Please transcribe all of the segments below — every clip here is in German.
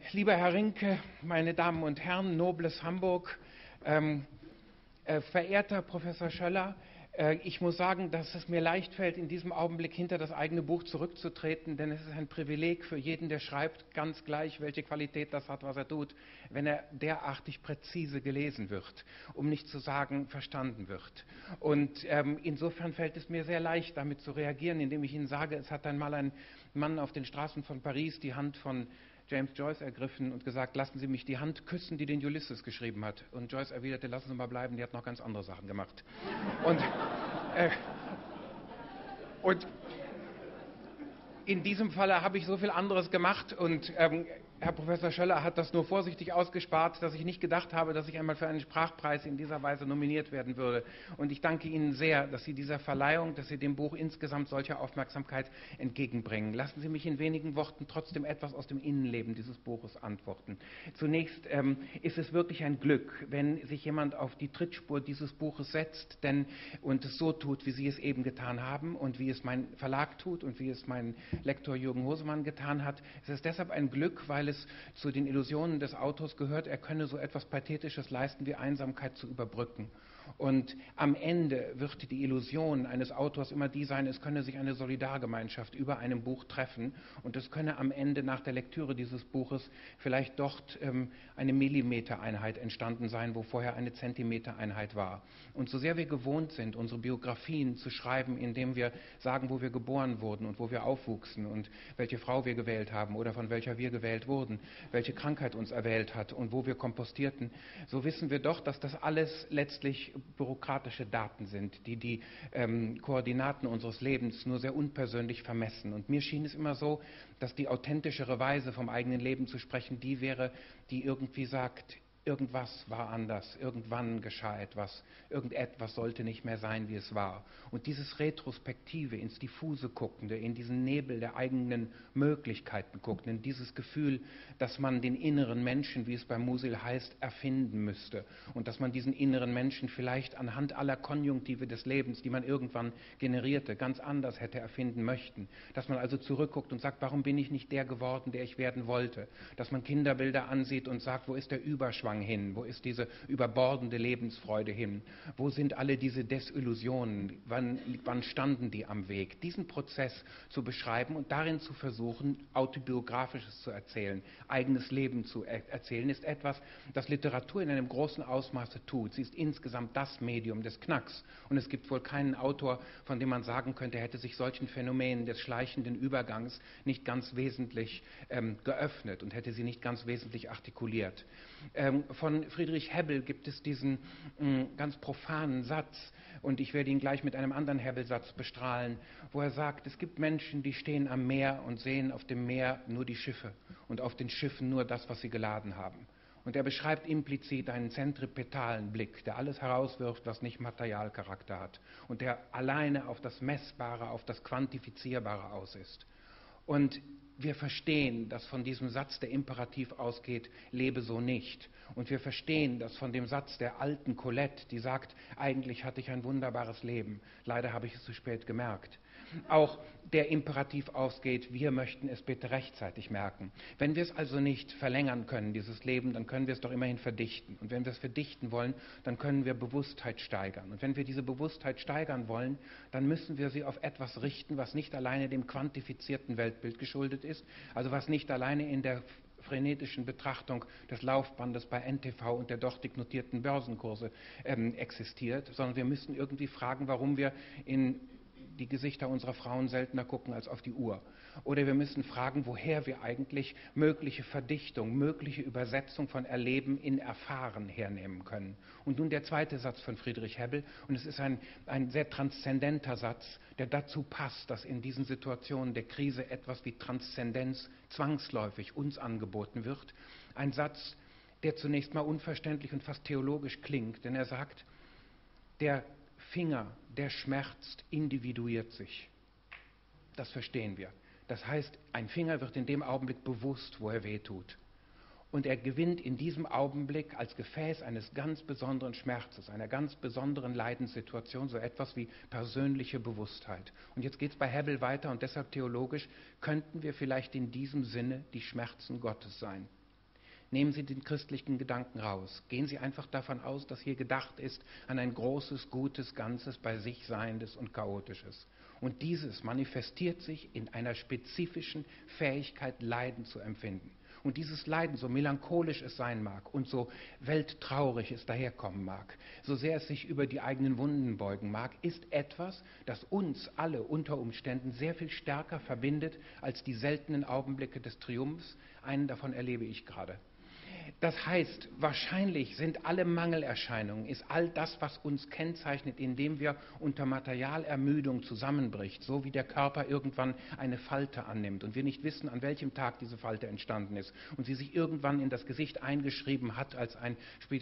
Lieber Herr Rinke, meine Damen und Herren, nobles Hamburg, verehrter Professor Schöller, ich muss sagen, dass es mir leicht fällt, in diesem Augenblick hinter das eigene Buch zurückzutreten, denn es ist ein Privileg für jeden, der schreibt, ganz gleich, welche Qualität das hat, was er tut, wenn er derartig präzise gelesen wird, um nicht zu sagen, verstanden wird. Und insofern fällt es mir sehr leicht, damit zu reagieren, indem ich Ihnen sage, es hat einmal ein Mann auf den Straßen von Paris die Hand von James Joyce ergriffen und gesagt, lassen Sie mich die Hand küssen, die den Ulysses geschrieben hat. Und Joyce erwiderte, lassen Sie mal bleiben, die hat noch ganz andere Sachen gemacht. Und in diesem Falle habe ich so viel anderes gemacht und Herr Professor Schöller hat das nur vorsichtig ausgespart, dass ich nicht gedacht habe, dass ich einmal für einen Sprachpreis in dieser Weise nominiert werden würde. Und ich danke Ihnen sehr, dass Sie dieser Verleihung, dass Sie dem Buch insgesamt solche Aufmerksamkeit entgegenbringen. Lassen Sie mich in wenigen Worten trotzdem etwas aus dem Innenleben dieses Buches antworten. Zunächst ist es wirklich ein Glück, wenn sich jemand auf die Trittspur dieses Buches setzt und es so tut, wie Sie es eben getan haben und wie es mein Verlag tut und wie es mein Lektor Jürgen Hosemann getan hat. Es ist deshalb ein Glück, weil es zu den Illusionen des Autors gehört, er könne so etwas Pathetisches leisten wie Einsamkeit zu überbrücken. Und am Ende wird die Illusion eines Autors immer die sein, es könne sich eine Solidargemeinschaft über einem Buch treffen und es könne am Ende nach der Lektüre dieses Buches vielleicht dort eine Millimetereinheit entstanden sein, wo vorher eine Zentimetereinheit war. Und so sehr wir gewohnt sind, unsere Biografien zu schreiben, indem wir sagen, wo wir geboren wurden und wo wir aufwuchsen und welche Frau wir gewählt haben oder von welcher wir gewählt wurden, welche Krankheit uns erwählt hat und wo wir kompostierten, so wissen wir doch, dass das alles letztlich bürokratische Daten sind, die Koordinaten unseres Lebens nur sehr unpersönlich vermessen. Und mir schien es immer so, dass die authentischere Weise vom eigenen Leben zu sprechen, die wäre, die irgendwie sagt, irgendwas war anders, irgendwann geschah etwas, irgendetwas sollte nicht mehr sein, wie es war. Und dieses Retrospektive, ins Diffuse guckende, in diesen Nebel der eigenen Möglichkeiten guckende, dieses Gefühl, dass man den inneren Menschen, wie es bei Musil heißt, erfinden müsste und dass man diesen inneren Menschen vielleicht anhand aller Konjunktive des Lebens, die man irgendwann generierte, ganz anders hätte erfinden möchten. Dass man also zurückguckt und sagt, warum bin ich nicht der geworden, der ich werden wollte? Dass man Kinderbilder ansieht und sagt, wo ist der Überschwang hin? Wo ist diese überbordende Lebensfreude hin? Wo sind alle diese Desillusionen? Wann standen die am Weg? Diesen Prozess zu beschreiben und darin zu versuchen, Autobiografisches zu erzählen, eigenes Leben zu erzählen, ist etwas, das Literatur in einem großen Ausmaße tut. Sie ist insgesamt das Medium des Knacks. Und es gibt wohl keinen Autor, von dem man sagen könnte, er hätte sich solchen Phänomenen des schleichenden Übergangs nicht ganz wesentlich geöffnet und hätte sie nicht ganz wesentlich artikuliert. Von Friedrich Hebbel gibt es diesen ganz profanen Satz, und ich werde ihn gleich mit einem anderen Hebbel-Satz bestrahlen, wo er sagt, es gibt Menschen, die stehen am Meer und sehen auf dem Meer nur die Schiffe und auf den Schiffen nur das, was sie geladen haben. Und er beschreibt implizit einen zentripetalen Blick, der alles herauswirft, was nicht Materialcharakter hat und der alleine auf das Messbare, auf das Quantifizierbare aus ist. Und wir verstehen, dass von diesem Satz der Imperativ ausgeht, lebe so nicht. Und wir verstehen, dass von dem Satz der alten Colette, die sagt, eigentlich hatte ich ein wunderbares Leben, leider habe ich es zu spät gemerkt, auch der Imperativ ausgeht, wir möchten es bitte rechtzeitig merken. Wenn wir es also nicht verlängern können, dieses Leben, dann können wir es doch immerhin verdichten. Und wenn wir es verdichten wollen, dann können wir Bewusstheit steigern. Und wenn wir diese Bewusstheit steigern wollen, dann müssen wir sie auf etwas richten, was nicht alleine dem quantifizierten Weltbild geschuldet ist, also was nicht alleine in der frenetischen Betrachtung des Laufbandes bei NTV und der dortig notierten Börsenkurse existiert, sondern wir müssen irgendwie fragen, warum wir in die Gesichter unserer Frauen seltener gucken als auf die Uhr. Oder wir müssen fragen, woher wir eigentlich mögliche Verdichtung, mögliche Übersetzung von Erleben in Erfahren hernehmen können. Und nun der zweite Satz von Friedrich Hebbel, und es ist ein sehr transzendenter Satz, der dazu passt, dass in diesen Situationen der Krise etwas wie Transzendenz zwangsläufig uns angeboten wird. Ein Satz, der zunächst mal unverständlich und fast theologisch klingt, denn er sagt, der Finger, der schmerzt, individuiert sich. Das verstehen wir. Das heißt, ein Finger wird in dem Augenblick bewusst, wo er weh tut. Und er gewinnt in diesem Augenblick als Gefäß eines ganz besonderen Schmerzes, einer ganz besonderen Leidenssituation, so etwas wie persönliche Bewusstheit. Und jetzt geht es bei Hebbel weiter und deshalb theologisch, könnten wir vielleicht in diesem Sinne die Schmerzen Gottes sein. Nehmen Sie den christlichen Gedanken raus. Gehen Sie einfach davon aus, dass hier gedacht ist an ein großes, gutes, ganzes, bei sich Seiendes und Chaotisches. Und dieses manifestiert sich in einer spezifischen Fähigkeit, Leiden zu empfinden. Und dieses Leiden, so melancholisch es sein mag und so welttraurig es daherkommen mag, so sehr es sich über die eigenen Wunden beugen mag, ist etwas, das uns alle unter Umständen sehr viel stärker verbindet als die seltenen Augenblicke des Triumphs. Einen davon erlebe ich gerade. Das heißt, wahrscheinlich sind alle Mangelerscheinungen, ist all das, was uns kennzeichnet, indem wir unter Materialermüdung zusammenbricht, so wie der Körper irgendwann eine Falte annimmt und wir nicht wissen, an welchem Tag diese Falte entstanden ist und sie sich irgendwann in das Gesicht eingeschrieben hat als eine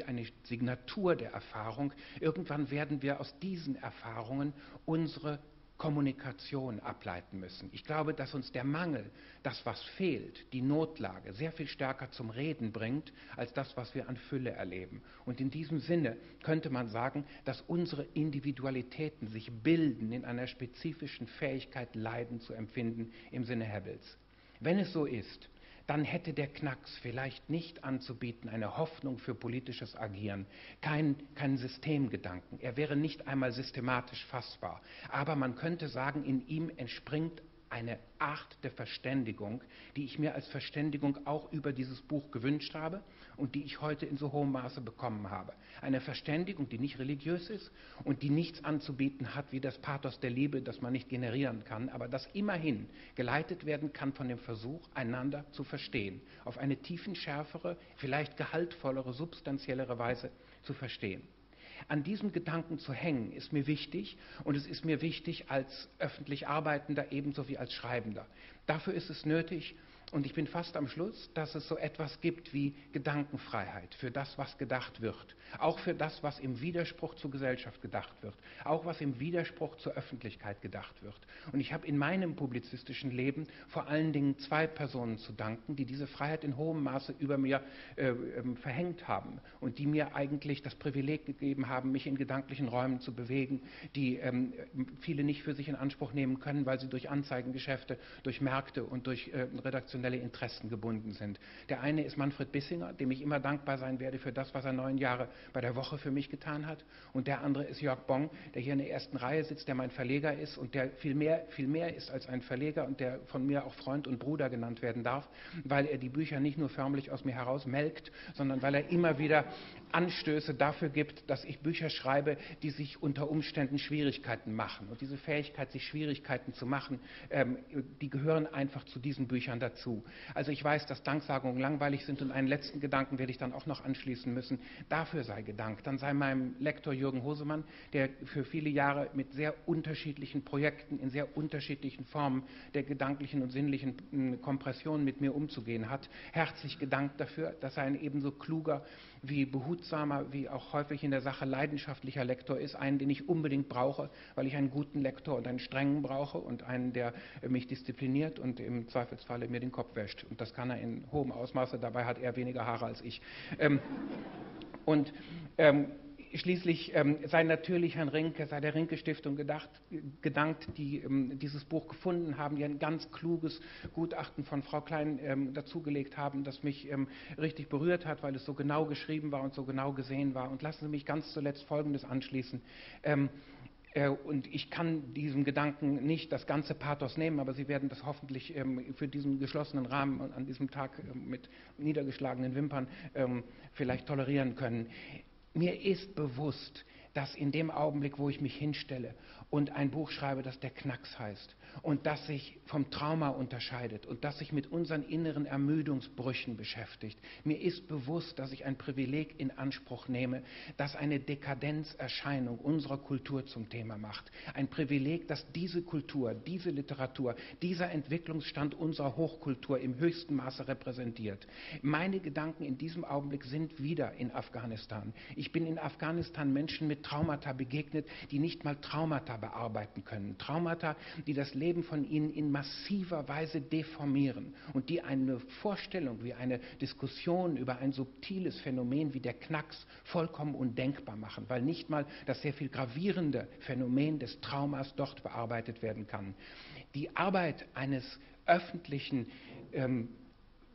Signatur der Erfahrung. Irgendwann werden wir aus diesen Erfahrungen unsere Kommunikation ableiten müssen. Ich glaube, dass uns der Mangel, das, was fehlt, die Notlage, sehr viel stärker zum Reden bringt, als das, was wir an Fülle erleben. Und in diesem Sinne könnte man sagen, dass unsere Individualitäten sich bilden in einer spezifischen Fähigkeit, Leiden zu empfinden, im Sinne Hebbels. Wenn es so ist, dann hätte der Knacks vielleicht nicht anzubieten eine Hoffnung für politisches Agieren, kein Systemgedanken. Er wäre nicht einmal systematisch fassbar. Aber man könnte sagen, in ihm entspringt eine Art der Verständigung, die ich mir als Verständigung auch über dieses Buch gewünscht habe und die ich heute in so hohem Maße bekommen habe. Eine Verständigung, die nicht religiös ist und die nichts anzubieten hat wie das Pathos der Liebe, das man nicht generieren kann, aber das immerhin geleitet werden kann von dem Versuch, einander zu verstehen, auf eine tiefenschärfere, vielleicht gehaltvollere, substanziellere Weise zu verstehen. An diesem Gedanken zu hängen, ist mir wichtig und es ist mir wichtig als öffentlich Arbeitender ebenso wie als Schreibender. Dafür ist es nötig, und ich bin fast am Schluss, dass es so etwas gibt wie Gedankenfreiheit für das, was gedacht wird. Auch für das, was im Widerspruch zur Gesellschaft gedacht wird. Auch was im Widerspruch zur Öffentlichkeit gedacht wird. Und ich habe in meinem publizistischen Leben vor allen Dingen zwei Personen zu danken, die diese Freiheit in hohem Maße über mir verhängt haben und die mir eigentlich das Privileg gegeben haben, mich in gedanklichen Räumen zu bewegen, die viele nicht für sich in Anspruch nehmen können, weil sie durch Anzeigengeschäfte, durch Märkte und durch redaktionelle Interessen gebunden sind. Der eine ist Manfred Bissinger, dem ich immer dankbar sein werde für das, was er 9 Jahre bei der Woche für mich getan hat. Und der andere ist Jörg Bong, der hier in der ersten Reihe sitzt, der mein Verleger ist und der viel mehr ist als ein Verleger und der von mir auch Freund und Bruder genannt werden darf, weil er die Bücher nicht nur förmlich aus mir heraus melkt, sondern weil er immer wieder Anstöße dafür gibt, dass ich Bücher schreibe, die sich unter Umständen Schwierigkeiten machen. Und diese Fähigkeit, sich Schwierigkeiten zu machen, die gehören einfach zu diesen Büchern dazu. Also ich weiß, dass Danksagungen langweilig sind und einen letzten Gedanken werde ich dann auch noch anschließen müssen. Dafür sei gedankt. Dann sei meinem Lektor Jürgen Hosemann, der für viele Jahre mit sehr unterschiedlichen Projekten in sehr unterschiedlichen Formen der gedanklichen und sinnlichen Kompression mit mir umzugehen hat, herzlich gedankt dafür, dass er ein ebenso kluger wie behutsamer, wie auch häufig in der Sache leidenschaftlicher Lektor ist, einen, den ich unbedingt brauche, weil ich einen guten Lektor und einen strengen brauche und einen, der mich diszipliniert und im Zweifelsfalle mir den Kopf wäscht. Und das kann er in hohem Ausmaße, dabei hat er weniger Haare als ich. Schließlich sei natürlich Herrn Rinke, sei der Rinke-Stiftung gedankt, die dieses Buch gefunden haben, die ein ganz kluges Gutachten von Frau Klein dazugelegt haben, das mich richtig berührt hat, weil es so genau geschrieben war und so genau gesehen war. Und lassen Sie mich ganz zuletzt Folgendes anschließen. Und ich kann diesem Gedanken nicht das ganze Pathos nehmen, aber Sie werden das hoffentlich für diesen geschlossenen Rahmen und an diesem Tag mit niedergeschlagenen Wimpern vielleicht tolerieren können. Mir ist bewusst, dass in dem Augenblick, wo ich mich hinstelle und ein Buch schreibe, das der Knacks heißt und das sich vom Trauma unterscheidet und das sich mit unseren inneren Ermüdungsbrüchen beschäftigt, mir ist bewusst, dass ich ein Privileg in Anspruch nehme, das eine Dekadenzerscheinung unserer Kultur zum Thema macht. Ein Privileg, das diese Kultur, diese Literatur, dieser Entwicklungsstand unserer Hochkultur im höchsten Maße repräsentiert. Meine Gedanken in diesem Augenblick sind wieder in Afghanistan. Ich bin in Afghanistan Menschen mit Traumata begegnet, die nicht mal Traumata bearbeiten können. Traumata, die das Leben von ihnen in massiver Weise deformieren und die eine Vorstellung wie eine Diskussion über ein subtiles Phänomen wie der Knacks vollkommen undenkbar machen, weil nicht mal das sehr viel gravierende Phänomen des Traumas dort bearbeitet werden kann. Die Arbeit eines öffentlichen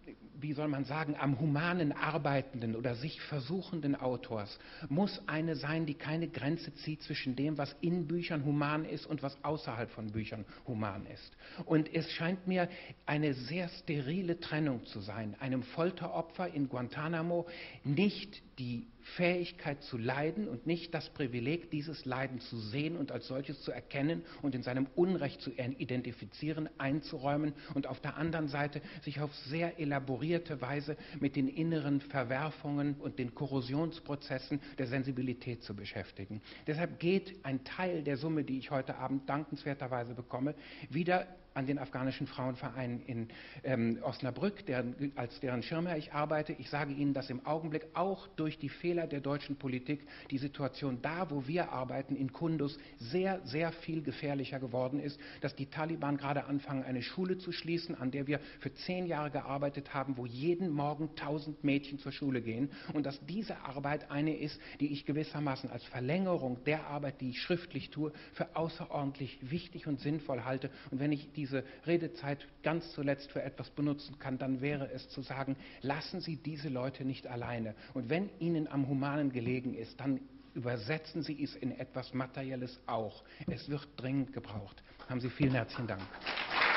wie soll man sagen, am Humanen arbeitenden oder sich versuchenden Autors muss eine sein, die keine Grenze zieht zwischen dem, was in Büchern human ist und was außerhalb von Büchern human ist. Und es scheint mir eine sehr sterile Trennung zu sein, einem Folteropfer in Guantanamo nicht die Fähigkeit zu leiden und nicht das Privileg, dieses Leiden zu sehen und als solches zu erkennen und in seinem Unrecht zu identifizieren, einzuräumen und auf der anderen Seite sich auf sehr elaborierte Weise mit den inneren Verwerfungen und den Korrosionsprozessen der Sensibilität zu beschäftigen. Deshalb geht ein Teil der Summe, die ich heute Abend dankenswerterweise bekomme, wieder an den afghanischen Frauenverein in Osnabrück, als deren Schirmherr ich arbeite. Ich sage Ihnen, dass im Augenblick auch durch die Fehler der deutschen Politik die Situation da, wo wir arbeiten, in Kunduz, sehr, sehr viel gefährlicher geworden ist, dass die Taliban gerade anfangen, eine Schule zu schließen, an der wir für 10 Jahre gearbeitet haben, wo jeden Morgen 1000 Mädchen zur Schule gehen und dass diese Arbeit eine ist, die ich gewissermaßen als Verlängerung der Arbeit, die ich schriftlich tue, für außerordentlich wichtig und sinnvoll halte. Und wenn ich diese Redezeit ganz zuletzt für etwas benutzen kann, dann wäre es zu sagen, lassen Sie diese Leute nicht alleine. Und wenn Ihnen am Humanen gelegen ist, dann übersetzen Sie es in etwas Materielles auch. Es wird dringend gebraucht. Haben Sie vielen herzlichen Dank.